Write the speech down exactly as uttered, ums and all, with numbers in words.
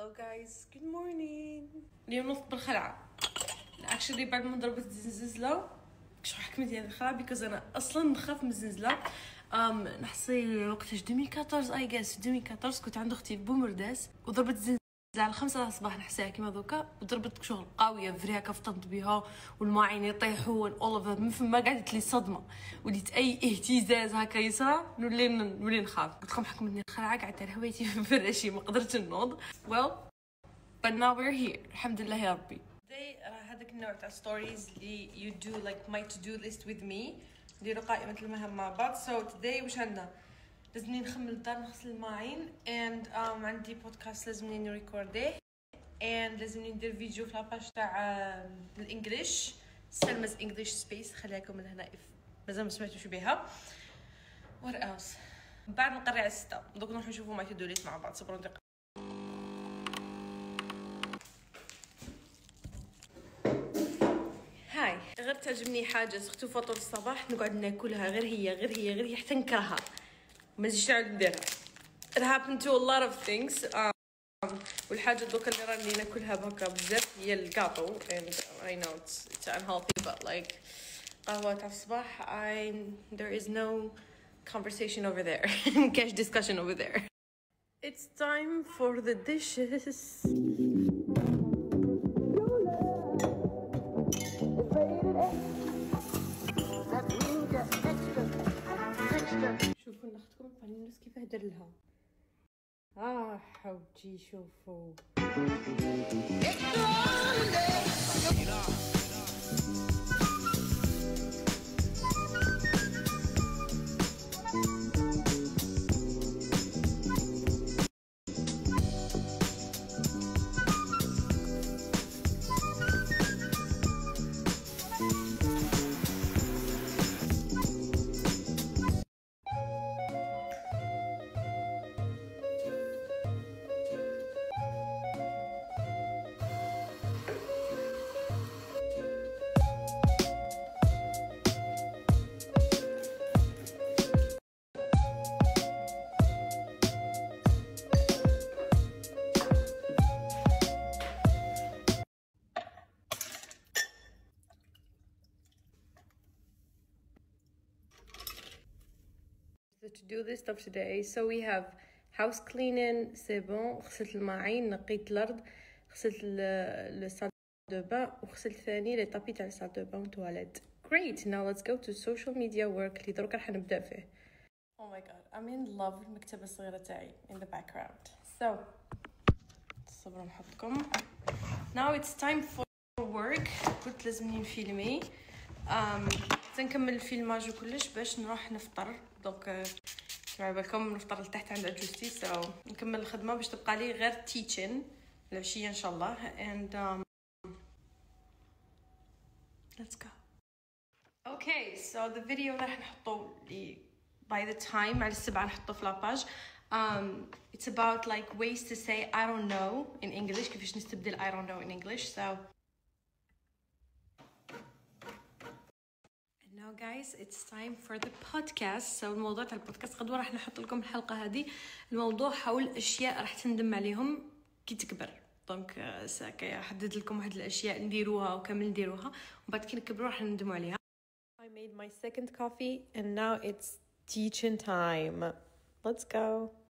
Hello guys, good morning. اليوم نفط بالخلعة. actually بعد ما ضربت الزنزلة شو حكمتي هذه الخلعة because أنا أصلا نخاف من الزنزلة. أم نحصي وقتاش ألفين وأربعطاش I guess ألفين وأربعطاش كنت عند أختي بومرداس وضربت الزنزلة على خمسة الصباح نحسيها كيما دوكا وضربت شغل قوية فريها كفطنت بها والماعين يطيحون all of them من فما قعدت لي صدمة وليت أي اهتزاز هكا يصرى نولي نولي نخاف قلت لهم حكمتني الخلعة قعدت على هوايتي في فراشي ما قدرتش نوض well but now we're here الحمد لله يا ربي. today راه هذاك النوع تاع ستوريز اللي you do like my to do list with me نديرو قائمة المهام مع بعض. so today واش عندنا لازمني نخمم الدار نغسل الماعين and um, عندي بودكاست لازمني نريكورديه and لازمني ندير فيديو في لاباج تاع الانجليش سلمز انجليش سبيس خليها لكم من هنا if مازال ما سمعتوش بها. what else بعد نقري على الستة دوك نروحو نشوفو ماي تو دو ليست مع بعض. صبروا دقيقة. هاي غير تعجبني حاجه سختو فطور الصباح نقعد ناكلها غير هي غير هي غير هي حتى نكرهها ما نجيش نعاود نديرها. it happened to a lot of things um, والحاجه دوكا اللي راني ناكلها بهكا بزاف هي الكاطو and I know it's, it's unhealthy but like قهوه تاع الصباح I there is no conversation over there cash discussion over there. It's time for the dishes. شوفوا نختكم البانينوس كيف هدر لها. اه حوجي شوفوا the to-do list of today. So we have house cleaning, c'est bon. غسلت الماعين نقيت الأرض غسلت الصال دو بان وغسلت ثاني لي طابي تاع الصال دو بان والتواليت. Great. Now let's go to social media work اللي دروك راح نبدأ فيه. Oh my god, I'm in love بالمكتبة الصغيرة تاعي in the background. So صبروا نحطكم. Now it's time for work. قلت لازمني نفيلمي. Um, نكمل الفيلماج وكلش باش نروح نفطر دوك على بالكم نفطر لتحت عند عجوزتي. سو so, نكمل الخدمه باش تبقى لي غير تيتشن العشيه ان شاء الله and um, let's go. Okay, so the video راح نحطه لي by the time على السبعة نحطه في لاباج. um, it's about like ways to say I don't know in English كيفاش نستبدل I don't know in English. so now guys it's time for the podcast. so الموضوع تاع البودكاست غدوه راح نحط لكم الحلقه هذه الموضوع حول اشياء راح تندم عليهم كي تكبر. دونك ساكا حدد لكم واحد الاشياء نديروها وكامل نديروها وبعد كي نكبروا راح نندموا عليها. I made my second coffee and now it's teaching time. Let's go.